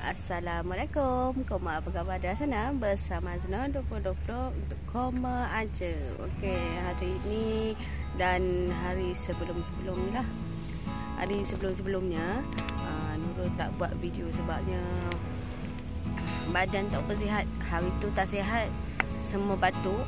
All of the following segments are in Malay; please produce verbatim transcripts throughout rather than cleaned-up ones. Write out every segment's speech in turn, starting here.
Assalamualaikum. Koma apa khabar dari sana? Bersama Zena dua puluh dua puluh untuk koma aja. Okey, hari ini dan hari sebelum-sebelum ni lah. Hari sebelum-sebelumnya uh, Nurul tak buat video sebabnya badan tak bersihat. Hari tu tak sihat, semua batuk.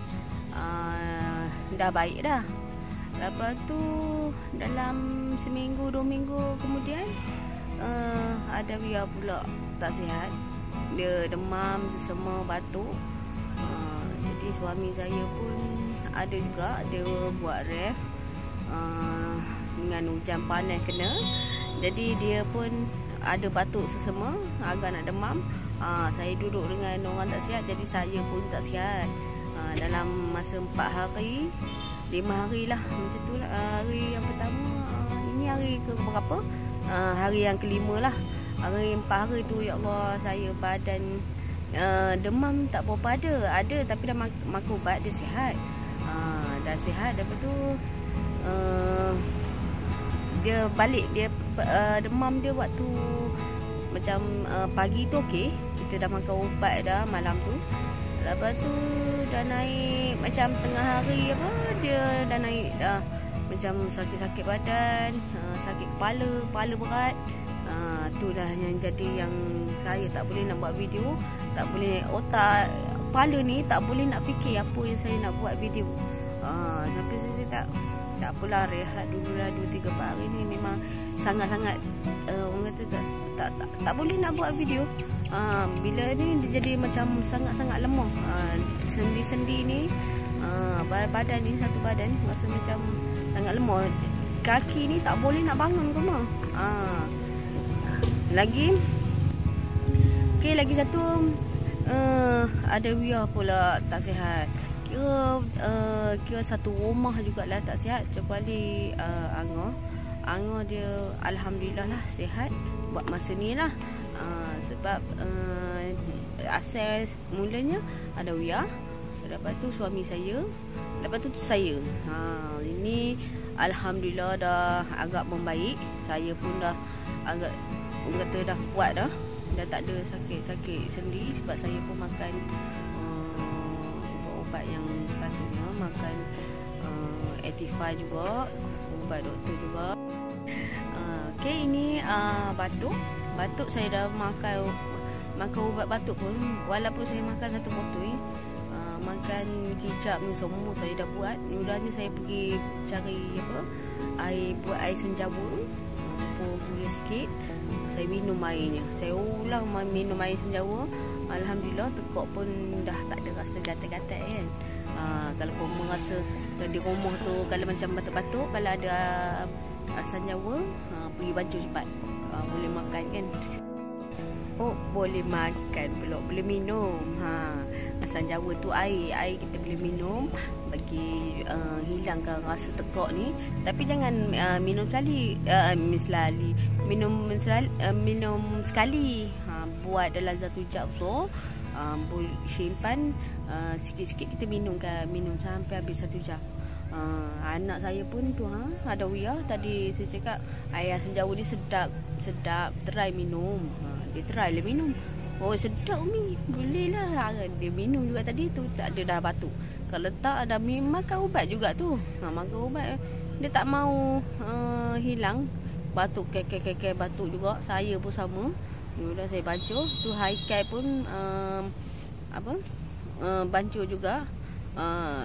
uh, Dah baik dah. Lepas tu dalam seminggu dua minggu kemudian uh, ada biar pula tak sihat. Dia demam, semua batuk. uh, Jadi suami saya pun ada juga, dia buat ref uh, dengan hujan panas kena. Jadi dia pun ada batuk sesama, agak nak demam. uh, Saya duduk dengan orang tak sihat, jadi saya pun tak sihat. uh, Dalam masa empat hari, lima hari lah macam tu lah. uh, Hari yang pertama, uh, ini hari ke berapa? Uh, hari yang kelima lah. Hari empat hari tu, ya Allah, saya badan uh, demam tak berapa ada. Ada tapi dah mak makan ubat, dia sihat. uh, Dah sihat. Lepas tu uh, dia balik, dia uh, demam dia waktu macam uh, pagi tu okey, kita dah makan ubat dah malam tu. Lepas tu dah naik macam tengah hari apa, dia dah naik dah macam sakit-sakit badan, uh, sakit kepala, kepala berat. uh, Tu dah yang jadi yang saya tak boleh nak buat video. Tak boleh, otak kepala ni tak boleh nak fikir apa yang saya nak buat video. uh, Sampai saya tak tak apalah, rehat dulu lah dua tiga hari ni. Memang sangat-sangat uh, orang kata tak, tak, tak, tak boleh nak buat video. uh, Bila ni dia jadi macam sangat-sangat lemah. uh, Sendi-sendi ni, uh, badan ni, satu badan rasa macam sangat lemah. Kaki ni tak boleh nak bangun ke mah. uh, Lagi okey, lagi satu uh, ada biar pula tak sihat. Kira uh, kira satu rumah jugalah tak sihat, kecuali uh, Angah. Angah dia alhamdulillah lah sihat buat masa ni lah. uh, Sebab uh, asal mulanya ada Wiyah, lepas tu suami saya, lepas tu, tu saya. ha, Ini alhamdulillah dah agak membaik. Saya pun dah agak, orang kata dah kuat dah. Dah tak ada sakit-sakit sendi. Sebab saya pun makan uh, ubat-ubat yang sepatutnya. Makan uh, Actify juga, ubat doktor juga. uh, Okay, ini uh, batuk. Batuk saya dah makan Makan ubat batuk pun, walaupun saya makan satu botol, uh, makan kicap ni semua saya dah buat. Mudahnya saya pergi cari apa, air, buat air senjawa, pun gula sikit, saya minum airnya. Saya ulang minum air senjawa. Alhamdulillah, tekak pun dah tak ada rasa gatal-gatal kan. uh, Kalau korang rasa di rumah tu, kalau macam batuk-batuk, kalau ada uh, senjawa, uh, pergi bancuh cepat. uh, Boleh makan kan. Oh, boleh makan pula, boleh minum. ha, Asam Jawa tu air, air kita boleh minum bagi uh, hilangkan rasa tekak ni. Tapi jangan uh, minum sekali, uh, sekali minum sekali, uh, minum sekali. ha, Buat dalam satu jam so, uh, boleh simpan uh, sikit-sikit kita minum kan, minum sampai habis satu jam. Uh, anak saya pun tu, ha, ada Wiyah. Tadi saya cakap air asam Jawa ni sedap, sedap, try minum. ha, Dia try lah minum. Oh, sedap Umi, boleh lah. Dia minum juga tadi tu, tak ada dah batuk. Kalau tak ada makan ubat juga tu. ha, Makan ubat, dia tak mau uh, hilang. Batuk, kekek-kekek batuk juga. Saya pun sama. Mula saya bancuh. Tu Haikal pun uh, apa uh, bancuh juga. uh,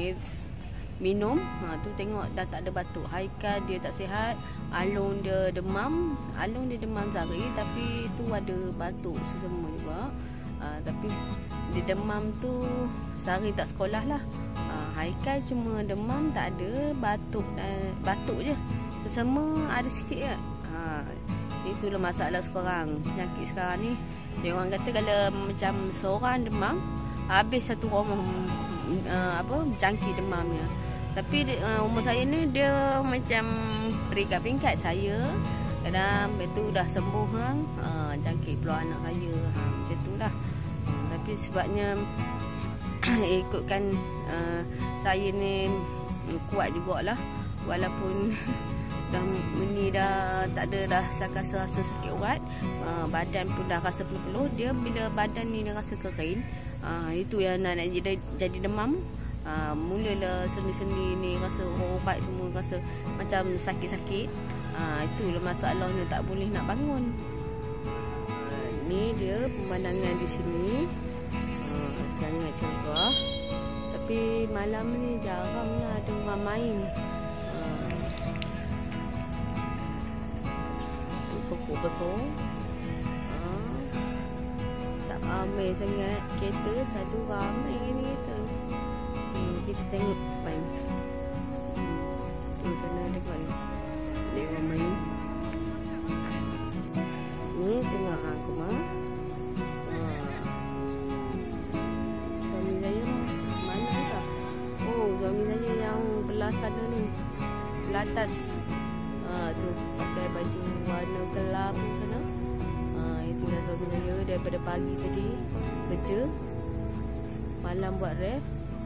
Minum. ha, Tu tengok dah tak ada batuk. Haikal dia tak sihat. Alung dia demam. Alung dia demam sehari, tapi tu ada batuk sesama juga. ha, Tapi dia demam tu sehari tak sekolah lah. ha, Haikal cuma demam, tak ada batuk. uh, Batuk je, sesama ada sikit je. ha, Itulah masalah sekarang. Penyakit sekarang ni, dia orang kata kalau macam seorang demam, habis satu rumah uh, apa jangkit demamnya. Tapi uh, umur saya ni dia macam peringkat-peringkat. Saya kadang betul dah sembuh kan, uh, jangkit pula anak saya. ha, Macam tu lah. uh, Tapi sebabnya ikutkan uh, saya ni kuat jugalah. Walaupun dah ni dah tak ada dah saya rasa rasa sakit urat, uh, badan pun dah rasa peluh-peluh. Dia bila badan ni dia rasa kering, uh, itu yang nak, nak jadi, jadi demam. uh, Mulalah sendi-sendi ni rasa urat semua, rasa macam sakit-sakit. uh, Itulah masalahnya, tak boleh nak bangun. uh, Ni dia pemandangan di sini, uh, sangat cerah. Tapi malam ni jaranglah ada orang main. Pokok besar, uh, tak ramai sangat kereta, satu ramai ni kereta. hmm, Kita tengok main. Tu sana dekat ni, dia orang main. Ni tengok aku mah. Suami saya mana tak? Oh, suami saya yang belah sana ni, belah atas. Ha, tu pakai baju warna gelap sana. Ha, itulah suami saya daripada pagi tadi kerja, malam buat ref.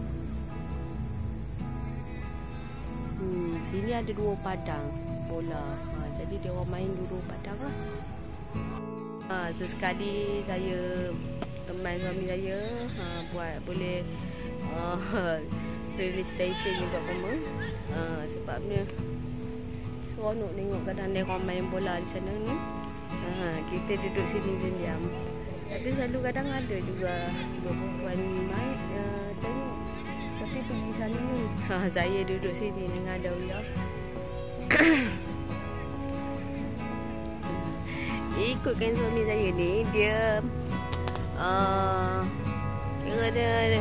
Hmm, sini ada dua padang bola. Ha, jadi dia orang main dua padang lah. Ha, sesekali saya teman suami saya ha, buat boleh uh, release station juga koma. Ha, sebabnya seronok tengok kadang dia orang main bola di sana ni. Ha, kita duduk sini diam. Tapi selalu kadang ada juga perempuan main uh, tengok. Tapi pergi sana ni. Ha, saya duduk sini dengan Dawiya. Ikutkan suami saya ni, dia uh, kira dia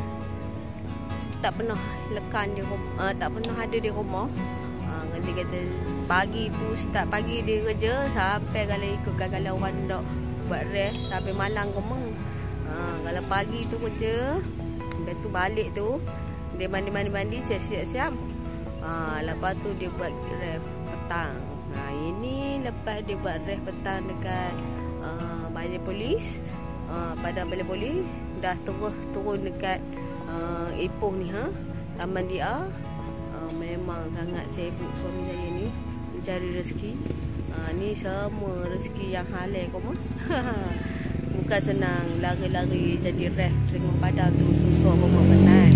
tak pernah lekan di rumah, uh, tak pernah ada di rumah. Dia kata pagi tu start pagi dia kerja sampai kalau ikutkan kalau orang nak buat rest sampai malam komang. Ha, kalau pagi tu kerja, lepas tu balik tu dia mandi-mandi-mandi siap-siap. Ha, lepas tu dia buat rest petang. Ha, ini lepas dia buat rest petang dekat uh, balai polis, uh, padang balai polis, dah terus turun dekat uh, Ipoh ni, ha, Taman Dia. Memang sangat sibuk suami saya ni mencari rezeki. Ha, ni semua rezeki yang halal koma. Bukan senang lari-lari jadi ref dengan padang tu, susah koma penat.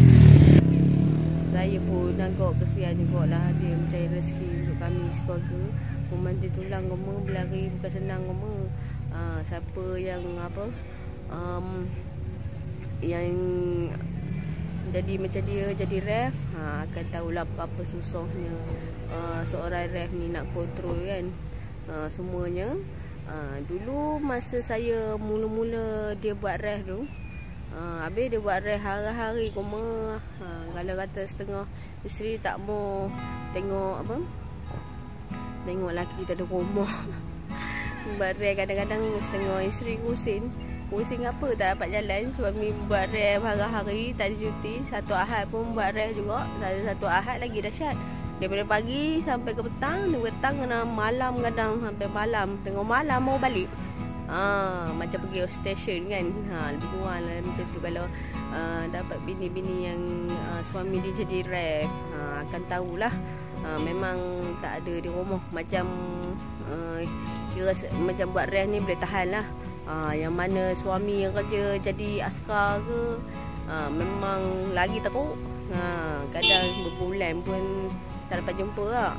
Saya pun agak kesian jugalah dia mencari rezeki untuk kami sekeluarga. Memanti tulang koma, berlari bukan senang koma. Ha, siapa yang apa um, yang jadi macam dia jadi ref, ha, akan tahulah apa susahnya uh, seorang ref ni nak kontrol kan, uh, semuanya. Uh, dulu masa saya mula-mula dia buat ref tu, uh, habis dia buat ref hari-hari koma. Uh, kalau kata setengah isteri tak mau tengok apa, tengok lelaki tak ada rumah. Buat ref kadang-kadang setengah isteri kusin. Pusing apa tak dapat jalan. Suami buat ref hari-hari, tak ada cuti. Satu Ahad pun buat ref juga. Satu Ahad lagi dahsyat. Daripada pagi sampai ke petang, dari petang kena malam kadang sampai malam. Tengok malam mau balik. Ha, macam pergi station kan. Ha, lebih kurang lah macam tu. Kalau uh, dapat bini-bini yang uh, suami dia jadi ref, ha, akan tahulah. Ha, memang tak ada di rumah. Macam uh, kira macam buat ref ni boleh tahan lah. Ha, yang mana suami yang kerja jadi askar ke, ha, memang lagi teruk. Ha, kadang berbulan pun tak dapat jumpa lah.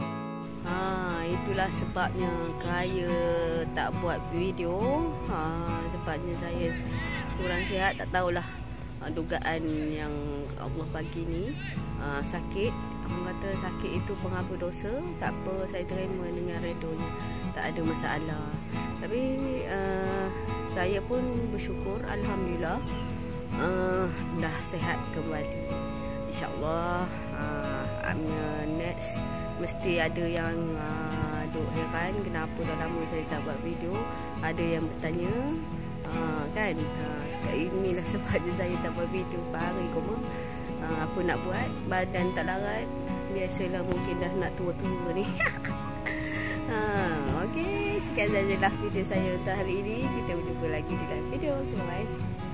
Ha, itulah sebabnya saya tak buat video. Ha, sebabnya saya kurang sihat, tak tahulah. Ha, dugaan yang Allah bagi ni, ha, sakit. Orang kata sakit itu penghapus dosa. Tak apa, saya terima dengan redonya, tak ada masalah. Tapi uh, saya pun bersyukur, alhamdulillah, uh, dah sihat kembali. InsyaAllah uh, next mesti ada yang uh, duk heran kenapa dah lama saya tak buat video. Ada yang bertanya, uh, kan, uh, sekarang inilah sebabnya saya tak buat video hari koma. Uh, apa nak buat, badan tak larat. Biasalah, mungkin dah nak tua-tua ni. ha, Okey, sekian sajalah video saya untuk hari ini. Kita berjumpa lagi di dalam video. Bye-bye.